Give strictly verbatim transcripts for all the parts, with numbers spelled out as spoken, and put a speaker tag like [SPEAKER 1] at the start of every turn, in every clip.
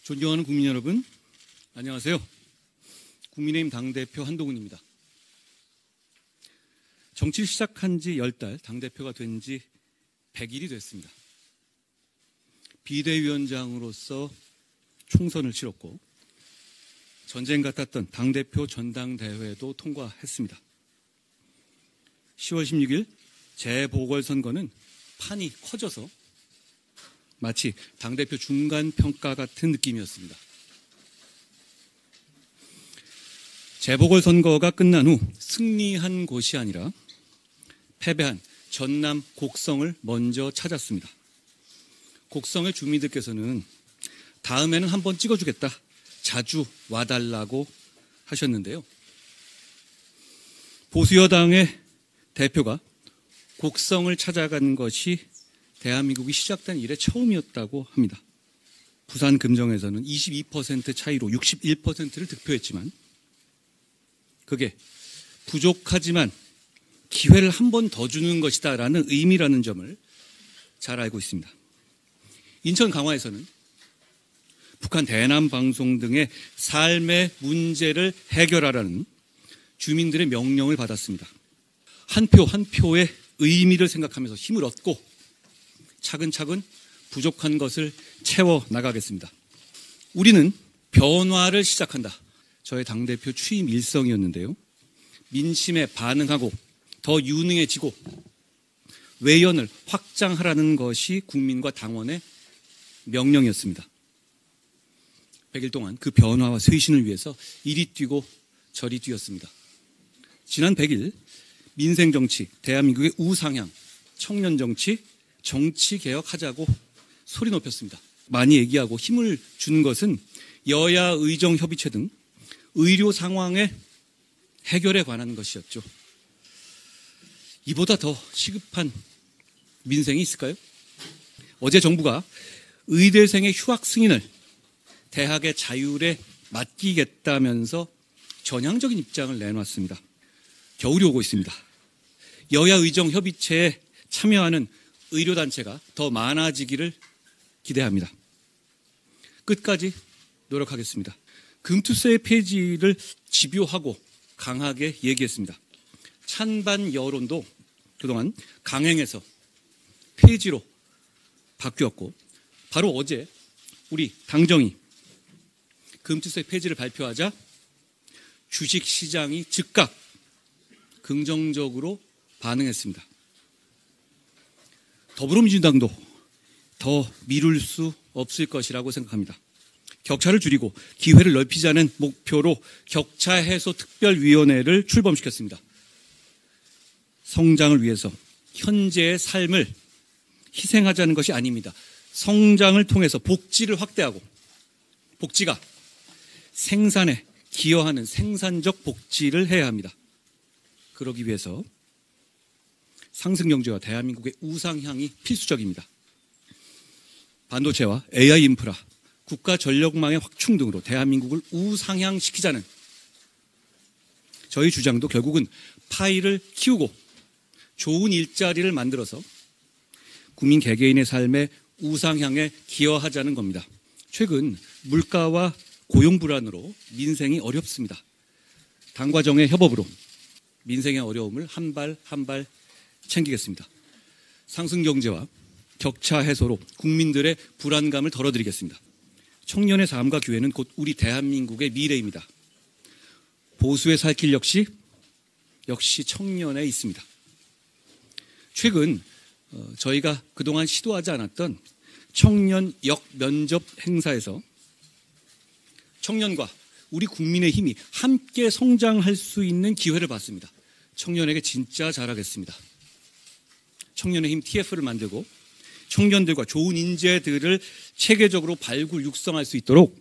[SPEAKER 1] 존경하는 국민 여러분, 안녕하세요. 국민의힘 당대표 한동훈입니다. 정치를 시작한 지 열 달, 당대표가 된 지 백 일이 됐습니다. 비대위원장으로서 총선을 치렀고 전쟁 같았던 당대표 전당대회도 통과했습니다. 시월 십육일 재보궐선거는 판이 커져서 마치 당대표 중간평가 같은 느낌이었습니다. 재보궐선거가 끝난 후 승리한 곳이 아니라 패배한 전남 곡성을 먼저 찾았습니다. 곡성의 주민들께서는 다음에는 한번 찍어주겠다, 자주 와달라고 하셨는데요. 보수여당의 대표가 곡성을 찾아간 것이 대한민국이 시작된 이래 처음이었다고 합니다. 부산 금정에서는 이십이 퍼센트 차이로 육십일 퍼센트를 득표했지만 그게 부족하지만 기회를 한 번 더 주는 것이다 라는 의미라는 점을 잘 알고 있습니다. 인천 강화에서는 북한 대남 방송 등의 삶의 문제를 해결하라는 주민들의 명령을 받았습니다. 한 표 한 표의 의미를 생각하면서 힘을 얻고 차근차근 부족한 것을 채워 나가겠습니다. 우리는 변화를 시작한다. 저의 당대표 취임 일성이었는데요. 민심에 반응하고 더 유능해지고 외연을 확장하라는 것이 국민과 당원의 명령이었습니다. 백 일 동안 그 변화와 쇄신을 위해서 이리 뛰고 저리 뛰었습니다. 지난 백 일 민생정치, 대한민국의 우상향, 청년정치, 정치개혁하자고 소리 높였습니다. 많이 얘기하고 힘을 준 것은 여야 의정협의체 등 의료 상황의 해결에 관한 것이었죠. 이보다 더 시급한 민생이 있을까요? 어제 정부가 의대생의 휴학 승인을 대학의 자율에 맡기겠다면서 전향적인 입장을 내놨습니다. 겨울이 오고 있습니다. 여야 의정협의체에 참여하는 의료단체가 더 많아지기를 기대합니다. 끝까지 노력하겠습니다. 금투세 폐지를 집요하고 강하게 얘기했습니다. 찬반 여론도 그동안 강행해서 폐지로 바뀌었고 바로 어제 우리 당정이 금투세 폐지를 발표하자 주식시장이 즉각 긍정적으로 반응했습니다. 더불어민주당도 더 미룰 수 없을 것이라고 생각합니다. 격차를 줄이고 기회를 넓히자는 목표로 격차 해소 특별위원회를 출범시켰습니다. 성장을 위해서 현재의 삶을 희생하자는 것이 아닙니다. 성장을 통해서 복지를 확대하고 복지가 생산에 기여하는 생산적 복지를 해야 합니다. 그러기 위해서 상승경제와 대한민국의 우상향이 필수적입니다. 반도체와 에이아이 인프라, 국가 전력망의 확충 등으로 대한민국을 우상향시키자는 저희 주장도 결국은 파이를 키우고 좋은 일자리를 만들어서 국민 개개인의 삶의 우상향에 기여하자는 겁니다. 최근 물가와 고용 불안으로 민생이 어렵습니다. 당과 정의 협업으로 민생의 어려움을 한 발 한 발 챙기겠습니다. 상승경제와 격차 해소로 국민들의 불안감을 덜어드리겠습니다. 청년의 삶과 기회는 곧 우리 대한민국의 미래입니다. 보수의 살 길 역시 역시 청년에 있습니다. 최근 저희가 그동안 시도하지 않았던 청년 역면접 행사에서 청년과 우리 국민의 힘이 함께 성장할 수 있는 기회를 받습니다. 청년에게 진짜 잘하겠습니다. 청년의 힘 티에프를 만들고 청년들과 좋은 인재들을 체계적으로 발굴 육성할 수 있도록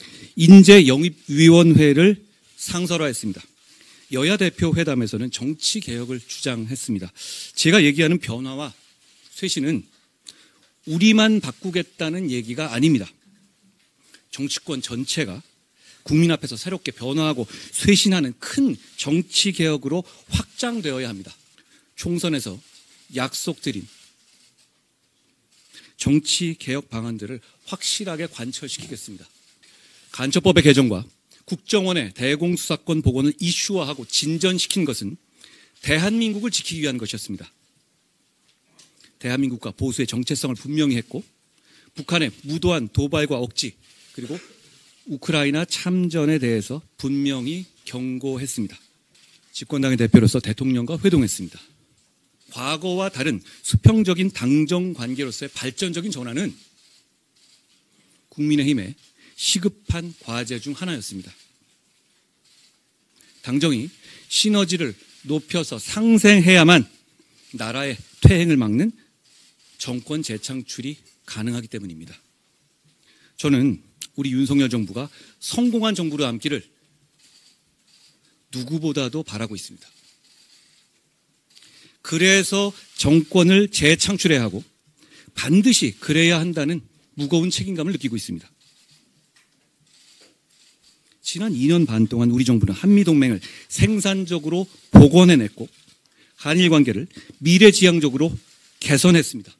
[SPEAKER 1] 인재영입위원회를 상설화했습니다. 여야 대표 회담에서는 정치개혁을 주장했습니다. 제가 얘기하는 변화와 쇄신은 우리만 바꾸겠다는 얘기가 아닙니다. 정치권 전체가 국민 앞에서 새롭게 변화하고 쇄신하는 큰 정치개혁으로 확장되어야 합니다. 총선에서 약속드린 정치개혁 방안들을 확실하게 관철시키겠습니다. 간첩법의 개정과 국정원의 대공수사권 복원을 이슈화하고 진전시킨 것은 대한민국을 지키기 위한 것이었습니다. 대한민국과 보수의 정체성을 분명히 했고 북한의 무도한 도발과 억지 그리고 우크라이나 참전에 대해서 분명히 경고했습니다. 집권당의 대표로서 대통령과 회동했습니다. 과거와 다른 수평적인 당정 관계로서의 발전적인 전환은 국민의힘의 시급한 과제 중 하나였습니다. 당정이 시너지를 높여서 상생해야만 나라의 퇴행을 막는 정권 재창출이 가능하기 때문입니다. 저는 우리 윤석열 정부가 성공한 정부로 남기를 누구보다도 바라고 있습니다. 그래서 정권을 재창출해야 하고 반드시 그래야 한다는 무거운 책임감을 느끼고 있습니다. 지난 이 년 반 동안 우리 정부는 한미동맹을 생산적으로 복원해냈고 한일 관계를 미래지향적으로 개선했습니다.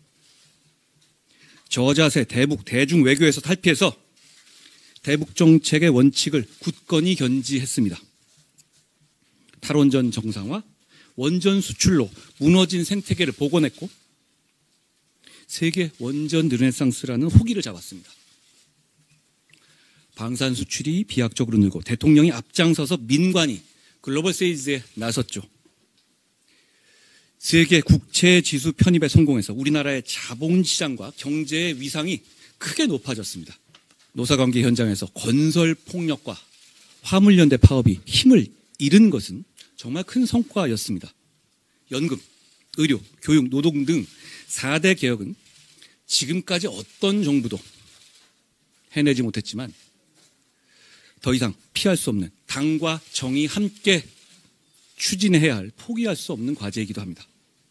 [SPEAKER 1] 저자세 대북 대중 외교에서 탈피해서 대북 정책의 원칙을 굳건히 견지했습니다. 탈원전 정상화, 원전 수출로 무너진 생태계를 복원했고 세계 원전 르네상스라는 호기를 잡았습니다. 방산 수출이 비약적으로 늘고 대통령이 앞장서서 민관이 글로벌 세이즈에 나섰죠. 세계 국채 지수 편입에 성공해서 우리나라의 자본시장과 경제의 위상이 크게 높아졌습니다. 노사관계 현장에서 건설 폭력과 화물연대 파업이 힘을 잃은 것은 정말 큰 성과였습니다. 연금, 의료, 교육, 노동 등 사 대 개혁은 지금까지 어떤 정부도 해내지 못했지만 더 이상 피할 수 없는 당과 정이 함께 추진해야 할 포기할 수 없는 과제이기도 합니다.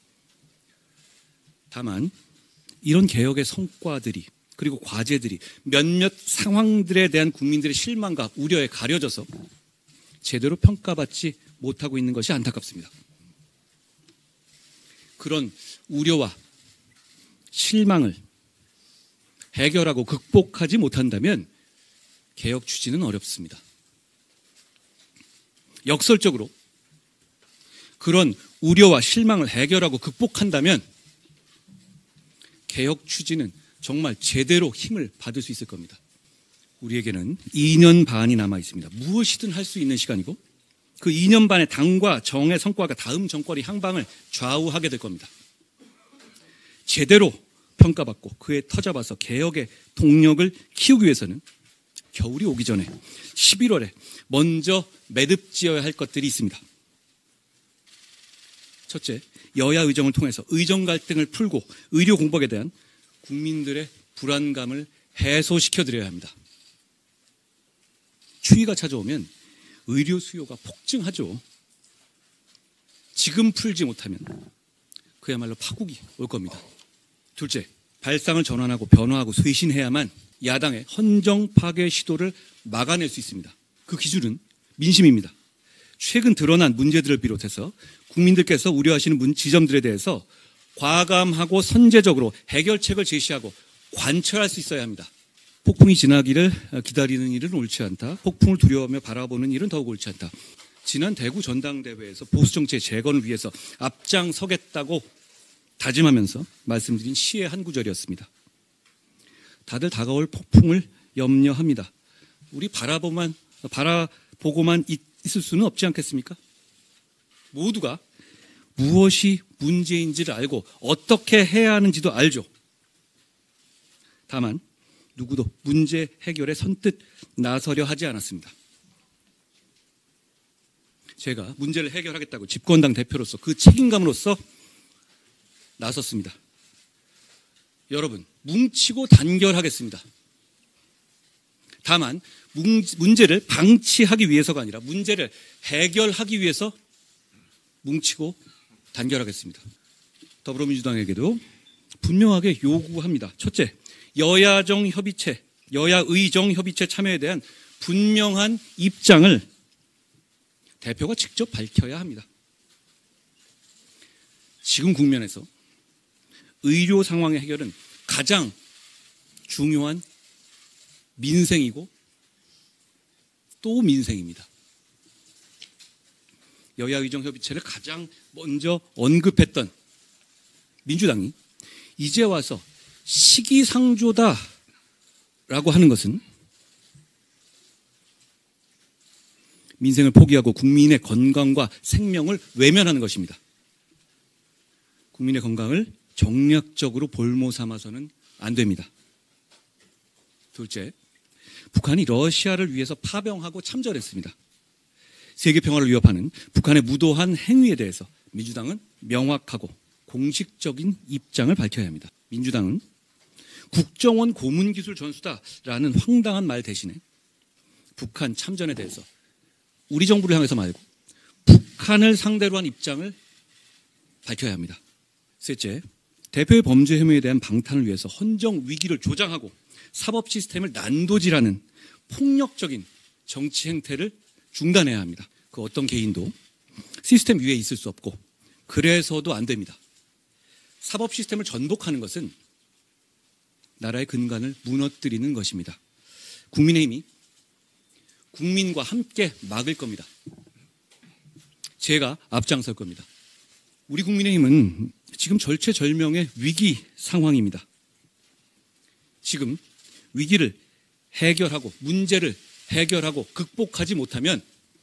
[SPEAKER 1] 다만 이런 개혁의 성과들이 그리고 과제들이 몇몇 상황들에 대한 국민들의 실망과 우려에 가려져서 제대로 평가받지 못하고 있는 것이 안타깝습니다. 그런 우려와 실망을 해결하고 극복하지 못한다면 개혁 추진은 어렵습니다. 역설적으로 그런 우려와 실망을 해결하고 극복한다면 개혁 추진은 정말 제대로 힘을 받을 수 있을 겁니다. 우리에게는 이 년 반이 남아 있습니다. 무엇이든 할 수 있는 시간이고 그 이 년 반의 당과 정의 성과가 다음 정권의 향방을 좌우하게 될 겁니다. 제대로 평가받고 그에 터잡아서 개혁의 동력을 키우기 위해서는 겨울이 오기 전에 십일월에 먼저 매듭지어야 할 것들이 있습니다. 첫째, 여야 의정을 통해서 의정 갈등을 풀고 의료 공백에 대한 국민들의 불안감을 해소시켜드려야 합니다. 추위가 찾아오면 의료 수요가 폭증하죠. 지금 풀지 못하면 그야말로 파국이 올 겁니다. 둘째, 발상을 전환하고 변화하고 쇄신해야만 야당의 헌정 파괴 시도를 막아낼 수 있습니다. 그 기준은 민심입니다. 최근 드러난 문제들을 비롯해서 국민들께서 우려하시는 지점들에 대해서 과감하고 선제적으로 해결책을 제시하고 관철할 수 있어야 합니다. 폭풍이 지나기를 기다리는 일은 옳지 않다. 폭풍을 두려워하며 바라보는 일은 더욱 옳지 않다. 지난 대구 전당대회에서 보수정치의 재건을 위해서 앞장서겠다고 다짐하면서 말씀드린 시의 한 구절이었습니다. 다들 다가올 폭풍을 염려합니다. 우리 바라보만, 바라보고만 있을 수는 없지 않겠습니까? 모두가 무엇이 문제인지를 알고 어떻게 해야 하는지도 알죠. 다만 누구도 문제 해결에 선뜻 나서려 하지 않았습니다. 제가 문제를 해결하겠다고 집권당 대표로서 그 책임감으로서 나섰습니다. 여러분, 뭉치고 단결하겠습니다. 다만 문제를 방치하기 위해서가 아니라 문제를 해결하기 위해서 뭉치고 단결하겠습니다. 더불어민주당에게도 분명하게 요구합니다. 첫째, 여야정 협의체, 여야의정 협의체 참여에 대한 분명한 입장을 대표가 직접 밝혀야 합니다. 지금 국면에서 의료 상황의 해결은 가장 중요한 민생이고 또 민생입니다. 여야 의정 협의체를 가장 먼저 언급했던 민주당이 이제 와서 시기상조다라고 하는 것은 민생을 포기하고 국민의 건강과 생명을 외면하는 것입니다. 국민의 건강을 정략적으로 볼모 삼아서는 안 됩니다. 둘째, 북한이 러시아를 위해서 파병하고 참전했습니다. 세계 평화를 위협하는 북한의 무도한 행위에 대해서 민주당은 명확하고 공식적인 입장을 밝혀야 합니다. 민주당은 국정원 고문기술 전수다라는 황당한 말 대신에 북한 참전에 대해서 우리 정부를 향해서 말고 북한을 상대로 한 입장을 밝혀야 합니다. 셋째, 대표의 범죄 혐의에 대한 방탄을 위해서 헌정 위기를 조장하고 사법 시스템을 난도질하는 폭력적인 정치 행태를 중단해야 합니다. 그 어떤 개인도 시스템 위에 있을 수 없고 그래서도 안 됩니다. 사법 시스템을 전복하는 것은 나라의 근간을 무너뜨리는 것입니다. 국민의힘이 국민과 함께 막을 겁니다. 제가 앞장설 겁니다. 우리 국민의힘은 지금 절체절명의 위기 상황입니다. 지금 위기를 해결하고 문제를 해결하고 극복하지 못하면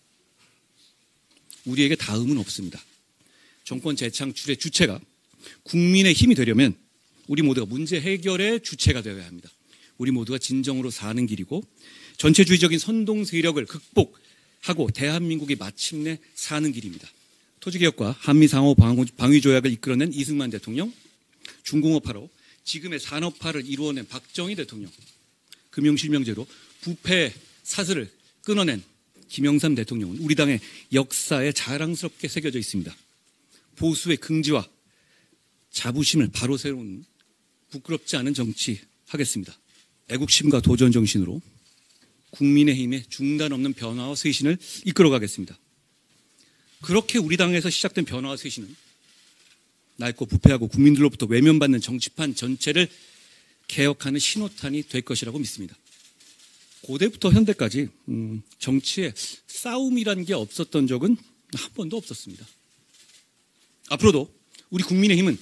[SPEAKER 1] 우리에게 다음은 없습니다. 정권 재창출의 주체가 국민의 힘이 되려면 우리 모두가 문제 해결의 주체가 되어야 합니다. 우리 모두가 진정으로 사는 길이고 전체주의적인 선동 세력을 극복하고 대한민국이 마침내 사는 길입니다. 토지개혁과 한미상호 방위조약을 이끌어낸 이승만 대통령, 중공업화로 지금의 산업화를 이루어낸 박정희 대통령, 금융실명제로 부패 사슬을 끊어낸 김영삼 대통령은 우리 당의 역사에 자랑스럽게 새겨져 있습니다. 보수의 긍지와 자부심을 바로 세우는 부끄럽지 않은 정치 하겠습니다. 애국심과 도전 정신으로 국민의힘의 중단 없는 변화와 쇄신을 이끌어가겠습니다. 그렇게 우리 당에서 시작된 변화와 쇄신은 낡고 부패하고 국민들로부터 외면받는 정치판 전체를 개혁하는 신호탄이 될 것이라고 믿습니다. 고대부터 현대까지 음, 정치에 싸움이란 게 없었던 적은 한 번도 없었습니다. 앞으로도 우리 국민의힘은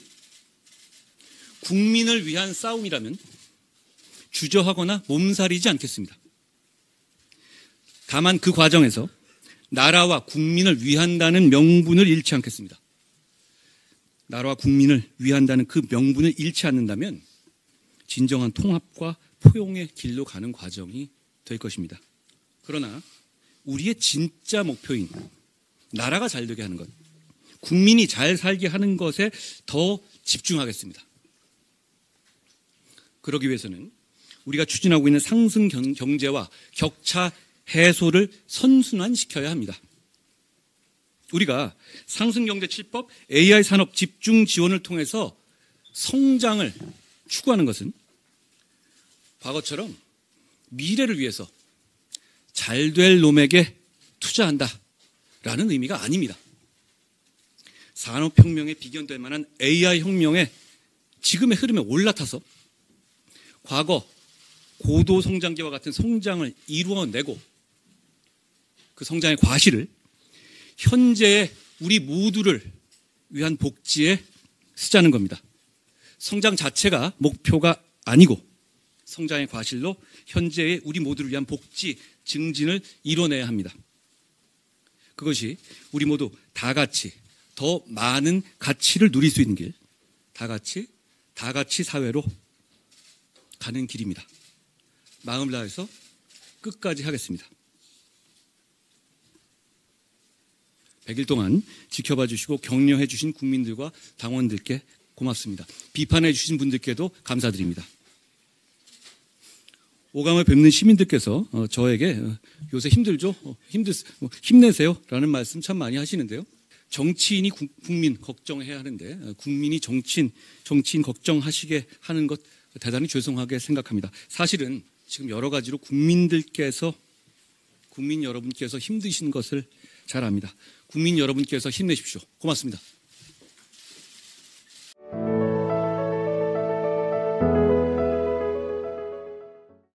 [SPEAKER 1] 국민을 위한 싸움이라면 주저하거나 몸살이지 않겠습니다. 다만 그 과정에서 나라와 국민을 위한다는 명분을 잃지 않겠습니다. 나라와 국민을 위한다는 그 명분을 잃지 않는다면 진정한 통합과 포용의 길로 가는 과정이 될 것입니다. 그러나 우리의 진짜 목표인 나라가 잘 되게 하는 것, 국민이 잘 살게 하는 것에 더 집중하겠습니다. 그러기 위해서는 우리가 추진하고 있는 상승 경제와 격차 해소를 선순환시켜야 합니다. 우리가 상승경제 칠 법 에이아이 산업 집중 지원을 통해서 성장을 추구하는 것은 과거처럼 미래를 위해서 잘될 놈에게 투자한다라는 의미가 아닙니다. 산업혁명에 비견될 만한 에이아이 혁명의 지금의 흐름에 올라타서 과거 고도성장기와 같은 성장을 이루어내고 그 성장의 과실을 현재의 우리 모두를 위한 복지에 쓰자는 겁니다. 성장 자체가 목표가 아니고 성장의 과실로 현재의 우리 모두를 위한 복지 증진을 이뤄내야 합니다. 그것이 우리 모두 다 같이 더 많은 가치를 누릴 수 있는 길, 다 같이 다 같이 사회로 가는 길입니다. 마음을 다해서 끝까지 하겠습니다. 백 일 동안 지켜봐 주시고 격려해 주신 국민들과 당원들께 고맙습니다. 비판해 주신 분들께도 감사드립니다. 오감을 뵙는 시민들께서 저에게 요새 힘들죠? 힘들, 힘내세요 라는 말씀 참 많이 하시는데요. 정치인이 국민 걱정해야 하는데 국민이 정치인, 정치인 걱정하시게 하는 것 대단히 죄송하게 생각합니다. 사실은 지금 여러 가지로 국민들께서, 국민 여러분께서 힘드신 것을 잘 압니다. 국민 여러분께서 힘내십시오. 고맙습니다.